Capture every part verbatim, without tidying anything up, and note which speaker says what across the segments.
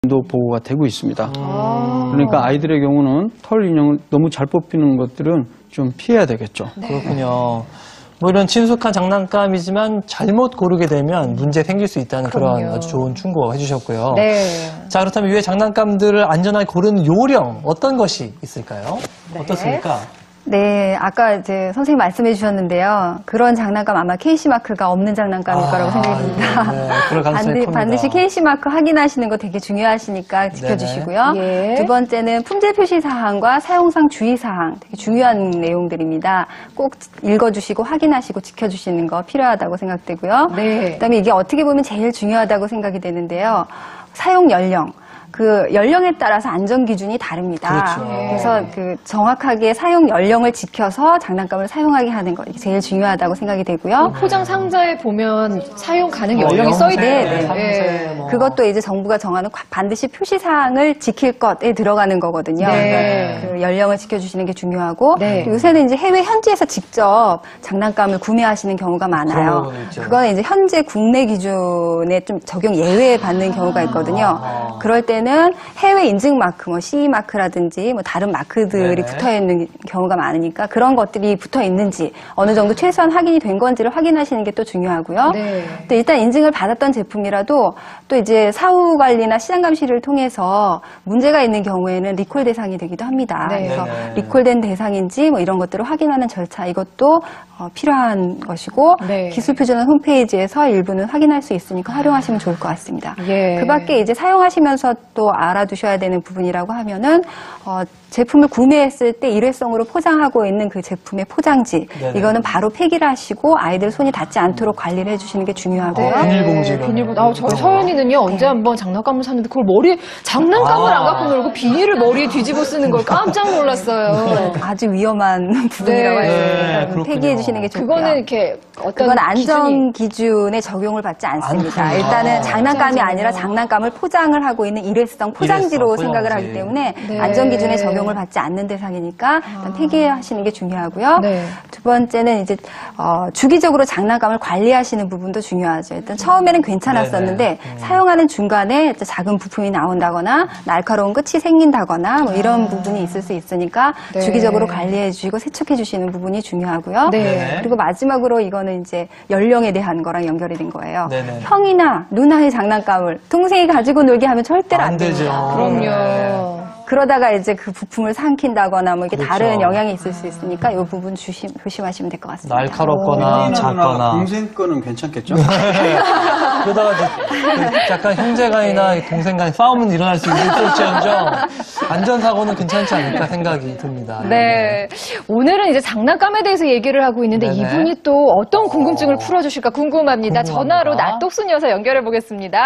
Speaker 1: 도 보호가 되고 있습니다.
Speaker 2: 아.
Speaker 1: 그러니까 아이들의 경우는 털 인형을 너무 잘 뽑히는 것들은 좀 피해야 되겠죠.
Speaker 2: 네.
Speaker 3: 그렇군요. 뭐 이런 친숙한 장난감이지만 잘못 고르게 되면 문제 생길 수 있다는
Speaker 2: 그럼요.
Speaker 3: 그런 아주 좋은 충고 해주셨고요.
Speaker 2: 네.
Speaker 3: 자, 그렇다면 이외 장난감들을 안전하게 고르는 요령 어떤 것이 있을까요?
Speaker 2: 네.
Speaker 3: 어떻습니까?
Speaker 4: 네, 아까 이제 선생님 말씀해 주셨는데요. 그런 장난감 아마 케이씨 마크가 없는 장난감일
Speaker 3: 아,
Speaker 4: 거라고 생각이 듭니다.
Speaker 3: 네, 그럴 가능성이
Speaker 4: 반드,
Speaker 3: 큽니다.
Speaker 4: 반드시 케이씨 마크 확인하시는 거 되게 중요하시니까 지켜주시고요.
Speaker 2: 예.
Speaker 4: 두 번째는 품질 표시 사항과 사용상 주의 사항 되게 중요한 내용들입니다. 꼭 읽어주시고 확인하시고 지켜주시는 거 필요하다고 생각되고요.
Speaker 2: 네.
Speaker 4: 그다음에 이게 어떻게 보면 제일 중요하다고 생각이 되는데요. 사용 연령. 그 연령에 따라서 안전 기준이 다릅니다.
Speaker 3: 그렇죠.
Speaker 4: 그래서 그 정확하게 사용 연령을 지켜서 장난감을 사용하게 하는 거 이게 제일 중요하다고 생각이 되고요.
Speaker 2: 포장 상자에 보면 사용 가능
Speaker 3: 뭐
Speaker 2: 연령이 써 있네.
Speaker 4: 네, 네.
Speaker 3: 삼세 뭐.
Speaker 4: 그것도 이제 정부가 정하는 반드시 표시 사항을 지킬 것에 들어가는 거거든요.
Speaker 2: 네.
Speaker 4: 그러니까 그 연령을 지켜주시는 게 중요하고
Speaker 2: 네.
Speaker 4: 요새는 이제 해외 현지에서 직접 장난감을 구매하시는 경우가
Speaker 3: 그런
Speaker 4: 많아요.
Speaker 3: 부분이 있죠.
Speaker 4: 그건 이제 현재 국내 기준에 좀 적용 예외 받는 경우가 있거든요.
Speaker 3: 아.
Speaker 4: 그럴 때는 해외 인증 마크, 뭐 씨이 마크라든지 뭐 다른 마크들이
Speaker 3: 네네.
Speaker 4: 붙어 있는 경우가 많으니까 그런 것들이 붙어 있는지 어느 정도 최소한 확인이 된 건지를 확인하시는 게 또 중요하고요.
Speaker 2: 네.
Speaker 4: 또 일단 인증을 받았던 제품이라도 또 이제 사후 관리나 시장 감시를 통해서 문제가 있는 경우에는 리콜 대상이 되기도 합니다.
Speaker 2: 네.
Speaker 4: 그래서
Speaker 3: 네네.
Speaker 4: 리콜된 대상인지 뭐 이런 것들을 확인하는 절차 이것도 어, 필요한 것이고
Speaker 2: 네.
Speaker 4: 기술표준원 홈페이지에서 일부는 확인할 수 있으니까 활용하시면 좋을 것 같습니다.
Speaker 2: 예.
Speaker 4: 그 밖에 이제 사용하시면서 또 알아두셔야 되는 부분이라고 하면은 어, 제품을 구매했을 때 일회성으로 포장하고 있는 그 제품의 포장지
Speaker 3: 네네.
Speaker 4: 이거는 바로 폐기를 하시고 아이들 손이 닿지 않도록 관리를 해주시는 게 중요하고요.
Speaker 2: 네.
Speaker 3: 비닐봉지로.
Speaker 2: 비닐봉지. 아, 저희 서연이는요, 언제 한번 장난감을 샀는데 그걸 머리에, 장난감을
Speaker 3: 아.
Speaker 2: 안 갖고 놀고 비닐을 머리에 뒤집어 쓰는 걸 깜짝 놀랐어요.
Speaker 4: 아주 위험한 부분이라고 할 수
Speaker 3: 네,
Speaker 4: 있습니다.
Speaker 3: 그렇군요.
Speaker 4: 폐기해 주시는 게 좋고요.
Speaker 2: 그거는 이렇게 어떤
Speaker 4: 그건 안전
Speaker 2: 기준이-
Speaker 4: 기준에 적용을 받지 않습니다.
Speaker 3: 않군요.
Speaker 4: 일단은
Speaker 3: 아.
Speaker 4: 장난감이 아니라
Speaker 2: 포장지군요.
Speaker 4: 장난감을 포장을 하고 있는 일회성 포장지로
Speaker 3: 일회성
Speaker 4: 생각을
Speaker 3: 포장지.
Speaker 4: 하기 때문에
Speaker 2: 네.
Speaker 4: 안전 기준에 적용을 받지 않는 대상이니까 일단 폐기하시는 게 중요하고요.
Speaker 2: 네.
Speaker 4: 두 번째는 이제 어, 주기적으로 장난감을 관리하시는 부분도 중요하죠. 일단 처음에는 괜찮았었는데
Speaker 3: 네네. 음.
Speaker 4: 사용하는 중간에 이제 작은 부품이 나온다거나 날카로운 끝이 생긴다거나 뭐 이런 부분이 있을 수 있으니까
Speaker 2: 네.
Speaker 4: 주기적으로 관리해 주시고 세척해 주시는 부분이 중요하고요.
Speaker 2: 네.
Speaker 4: 그리고 마지막으로 이거는 이제 연령에 대한 거랑 연결이 된 거예요.
Speaker 3: 네네.
Speaker 4: 형이나 누나의 장난감을 동생이 가지고 놀게 하면 절대로 안,
Speaker 3: 안 되죠.
Speaker 4: 됩니다.
Speaker 2: 그럼요.
Speaker 4: 그러다가 이제 그 부품을 삼킨다거나 뭐 이렇게
Speaker 3: 그렇죠.
Speaker 4: 다른 영향이 있을 수 있으니까 이 부분 조심, 조심하시면 될 것 같습니다.
Speaker 3: 날카롭거나 작거나.
Speaker 1: 동생 거는 괜찮겠죠?
Speaker 3: 그러다가 이제 그 약간 형제간이나 동생 간에 싸움은 일어날 수 있을지언정 안전사고는 괜찮지 않을까 생각이 듭니다.
Speaker 2: 네. 오늘은 이제 장난감에 대해서 얘기를 하고 있는데
Speaker 3: 네네.
Speaker 2: 이분이 또 어떤 궁금증을 풀어주실까 궁금합니다.
Speaker 3: 궁금합니다.
Speaker 2: 전화로 나똑순 여사 연결해 보겠습니다.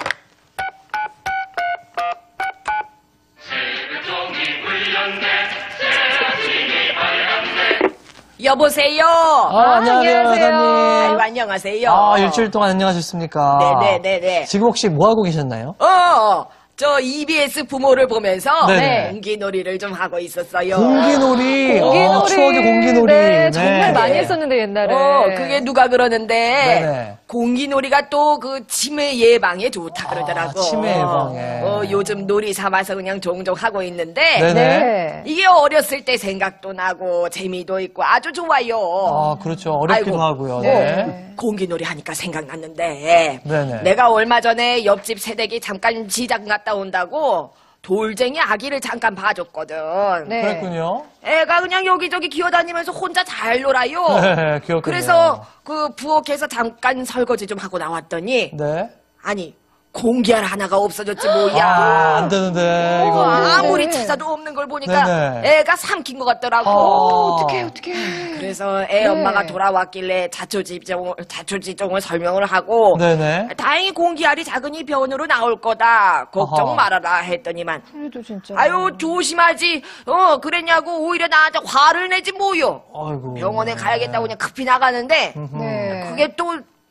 Speaker 5: 여보세요.
Speaker 3: 아, 안녕하세요,
Speaker 2: 안녕하세요.
Speaker 3: 여사님.
Speaker 5: 아이고, 안녕하세요.
Speaker 3: 아, 일주일 동안 안녕하셨습니까?
Speaker 5: 네네네네.
Speaker 3: 지금 혹시 뭐 하고 계셨나요?
Speaker 5: 어, 저 이비에스 부모를 보면서
Speaker 3: 네네.
Speaker 5: 공기놀이를 좀 하고 있었어요.
Speaker 3: 공기놀이.
Speaker 2: 공기놀이.
Speaker 3: 어, 추억의 공기놀이.
Speaker 2: 네, 정말
Speaker 3: 네.
Speaker 2: 많이 했었는데 옛날에.
Speaker 5: 어, 그게 누가 그러는데
Speaker 3: 네네.
Speaker 5: 공기놀이가 또 그 치매 예방에 좋다 그러더라고.
Speaker 3: 아, 치매 예방에.
Speaker 5: 어, 요즘 놀이 삼아서 그냥 종종 하고 있는데
Speaker 3: 네네.
Speaker 2: 네.
Speaker 5: 이게 어렸을 때 생각도 나고 재미도 있고 아주 좋아요.
Speaker 3: 아, 그렇죠. 어렵기도
Speaker 5: 아이고.
Speaker 3: 하고요.
Speaker 2: 네.
Speaker 3: 네.
Speaker 5: 공기놀이 하니까 생각났는데
Speaker 3: 네네.
Speaker 5: 내가 얼마 전에 옆집 새댁이 잠깐 시장 갔다 온다고 돌쟁이 아기를 잠깐 봐줬거든.
Speaker 2: 네.
Speaker 3: 그랬군요.
Speaker 5: 애가 그냥 여기저기 기어다니면서 혼자 잘 놀아요.
Speaker 3: 네, 기억해요.
Speaker 5: 그래서 그 부엌에서 잠깐 설거지 좀 하고 나왔더니
Speaker 3: 네.
Speaker 5: 아니 공기알 하나가 없어졌지 뭐야.
Speaker 3: 아, 안 되는데, 이거.
Speaker 5: 아무리
Speaker 2: 네.
Speaker 5: 찾아도 없는 걸 보니까
Speaker 3: 네네.
Speaker 5: 애가 삼킨 것 같더라고.
Speaker 3: 어,
Speaker 2: 어떡해, 어떡해.
Speaker 5: 그래서 애
Speaker 2: 네.
Speaker 5: 엄마가 돌아왔길래 자초지종을, 자초지종을 설명을 하고
Speaker 3: 네네.
Speaker 5: 다행히 공기알이 작으니 병원으로 나올 거다. 걱정
Speaker 3: 어허.
Speaker 5: 말아라 했더니만
Speaker 2: 그래도 진짜.
Speaker 5: 아유 조심하지. 어 그랬냐고 오히려 나한테 화를 내지 뭐요.
Speaker 3: 아이고.
Speaker 5: 병원에 가야겠다고 그냥 급히 나가는데
Speaker 2: 네.
Speaker 5: 그게 또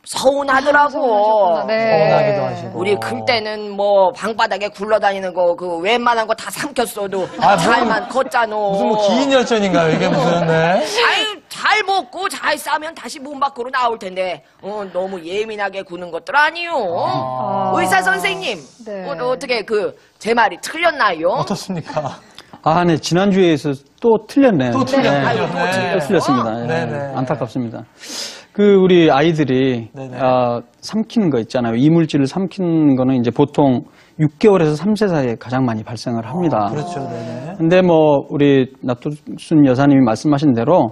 Speaker 5: 서운하더라고.
Speaker 2: 서운하셨구나. 네.
Speaker 3: 서운하기도 하시고.
Speaker 5: 우리 클 때는 뭐 방바닥에 굴러다니는 거 그 웬만한 거 다 삼켰어도
Speaker 3: 아, 무슨-
Speaker 5: 잘만 컸잖아.
Speaker 3: 무슨 뭐 기인 열전인가요, 이게 무슨, 네.
Speaker 5: 아유 잘 먹고 잘 싸면 다시 몸 밖으로 나올 텐데 어, 너무 예민하게 구는 것들 아니요.
Speaker 2: 아.
Speaker 5: 의사 선생님
Speaker 2: 네.
Speaker 5: 어, 어떻게 그 제 말이 틀렸나요?
Speaker 3: 어떻습니까?
Speaker 1: 아, 네. 지난주에서 또 틀렸네요.
Speaker 3: 또 틀렸네요.
Speaker 1: 네.
Speaker 5: 아유, 또 틀렸어?
Speaker 1: 또 틀렸습니다. 예.
Speaker 3: 네네.
Speaker 1: 안타깝습니다. 그 우리 아이들이
Speaker 3: 네네.
Speaker 1: 아, 삼키는 거 있잖아요. 이물질을 삼키는 거는 이제 보통 육 개월에서 삼 세 사이에 가장 많이 발생을 합니다.
Speaker 3: 그렇죠, 네네.
Speaker 1: 근데 뭐 우리 나토순 여사님이 말씀하신 대로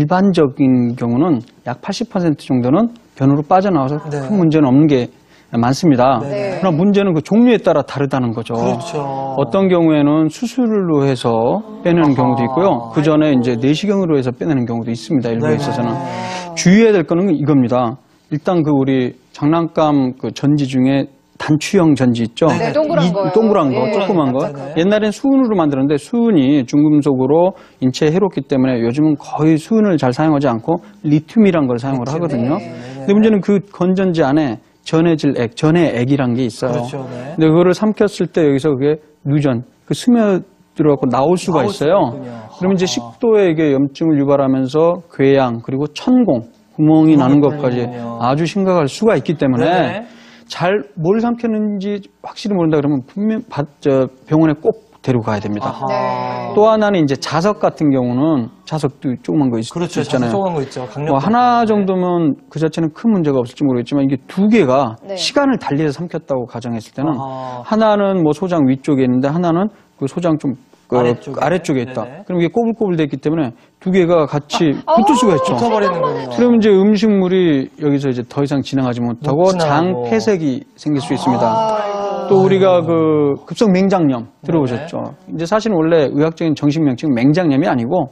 Speaker 1: 일반적인 경우는 약 팔십 퍼센트 정도는 변으로 빠져나와서
Speaker 3: 네.
Speaker 1: 큰 문제는 없는 게 많습니다.
Speaker 3: 네.
Speaker 1: 그러나 문제는 그 종류에 따라 다르다는 거죠.
Speaker 3: 그렇죠.
Speaker 1: 어떤 경우에는 수술로 해서 빼내는 경우도 있고요. 그 전에 이제 내시경으로 해서 빼내는 경우도 있습니다. 일부에
Speaker 3: 네.
Speaker 1: 있어서는. 주의해야 될 거는 이겁니다. 일단 그 우리 장난감 그 전지 중에 단추형 전지 있죠?
Speaker 2: 네, 동그란
Speaker 1: 이-
Speaker 2: 거요.
Speaker 1: 동그란 거,
Speaker 2: 예.
Speaker 1: 조그만 거.
Speaker 3: 네.
Speaker 1: 옛날엔 수은으로 만들었는데 수은이 중금속으로 인체에 해롭기 때문에 요즘은 거의 수은을 잘 사용하지 않고 리튬이란 걸 사용을 하거든요. 근데 문제는 그 건전지 안에 전해질 액, 전해액이란 게 있어요.
Speaker 3: 그렇죠, 네.
Speaker 1: 근데 그거를 삼켰을 때 여기서 그게 누전, 그 스며들어갖고 나올 수가
Speaker 3: 나올 수가
Speaker 1: 있어요.
Speaker 3: 있군요.
Speaker 1: 그러면 이제
Speaker 3: 아하.
Speaker 1: 식도에 이게 염증을 유발하면서 궤양 그리고 천공, 구멍이 나는 것까지
Speaker 3: 걸리는군요.
Speaker 1: 아주 심각할 수가 있기 때문에
Speaker 3: 네네.
Speaker 1: 잘 뭘 삼켰는지 확실히 모른다 그러면 분명 바- 저 병원에 꼭 데리고 가야 됩니다.
Speaker 3: 아하.
Speaker 2: 네.
Speaker 1: 또 하나는 이제 자석 같은 경우는 자석도 조그만 거 있,
Speaker 3: 그렇죠.
Speaker 1: 있잖아요.
Speaker 3: 조그만 거 있죠. 강력.
Speaker 1: 뭐 하나 정도면 그 자체는 큰 문제가 없을지 모르겠지만 이게 두 개가
Speaker 2: 네.
Speaker 1: 시간을 달리해서 삼켰다고 가정했을 때는
Speaker 3: 아하.
Speaker 1: 하나는 뭐 소장 위쪽에 있는데 하나는 그 소장 좀 그
Speaker 3: 아래쪽에.
Speaker 1: 아래쪽에 있다.
Speaker 3: 네네.
Speaker 1: 그럼 이게 꼬불꼬불 돼 있기 때문에 두 개가 같이 붙을 수가 있죠.
Speaker 3: 붙어버리는군요.
Speaker 1: 그러면 이제 음식물이 여기서 이제 더 이상 지나가지 못하고
Speaker 3: 못 지나가고.
Speaker 1: 장 폐색이 생길 수 있습니다. 또 우리가 그 급성 맹장염 들어보셨죠? 이제 사실은 원래 의학적인 정식 명칭은 맹장염이 아니고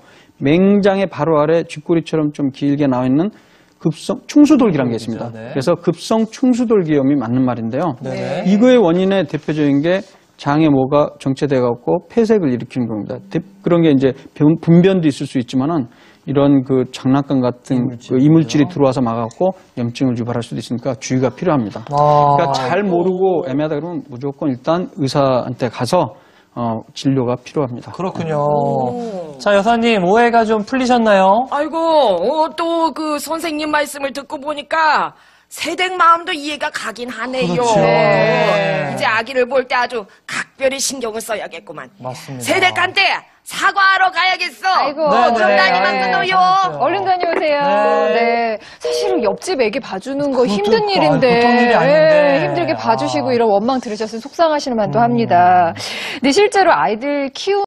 Speaker 1: 맹장의 바로 아래 쥐꼬리처럼 좀 길게 나와 있는 급성 충수돌기라는 게 있습니다.
Speaker 3: 네.
Speaker 1: 그래서 급성 충수돌기염이 맞는 말인데요.
Speaker 3: 네네.
Speaker 1: 이거의 원인의 대표적인 게 장에 뭐가 정체돼 갖고 폐색을 일으키는 겁니다. 대- 그런 게 이제 변- 분변도 있을 수 있지만은 이런 그 장난감 같은
Speaker 3: 이물질.
Speaker 1: 그 이물질이 들어와서 막았고 염증을 유발할 수도 있으니까 주의가 필요합니다.
Speaker 3: 아,
Speaker 1: 그러니까 잘 모르고 애매하다 그러면 무조건 일단 의사한테 가서 어, 진료가 필요합니다.
Speaker 3: 그렇군요. 자, 여사님, 오해가 좀 풀리셨나요?
Speaker 5: 아이고 어, 또 그 선생님 말씀을 듣고 보니까 세댁 마음도 이해가 가긴 하네요.
Speaker 3: 그렇죠.
Speaker 5: 네. 이제 아기를 볼 때 아주 각별히 신경을 써야겠구만.
Speaker 3: 맞습니다.
Speaker 5: 세댁한테 사과하러 가야겠어.
Speaker 2: 아이고.
Speaker 3: 네,
Speaker 5: 좀
Speaker 3: 네.
Speaker 5: 다니면
Speaker 2: 네.
Speaker 5: 끊어요.
Speaker 2: 얼른 다녀오세요.
Speaker 3: 네.
Speaker 2: 네. 사실은 옆집 애기 봐주는 거
Speaker 3: 그것도
Speaker 2: 힘든
Speaker 3: 아,
Speaker 2: 일인데.
Speaker 3: 보통 일이 아닌데.
Speaker 2: 네, 힘들게 봐주시고
Speaker 3: 아.
Speaker 2: 이런 원망 들으셔서 속상하시는 만도 합니다. 근데 실제로 아이들 키우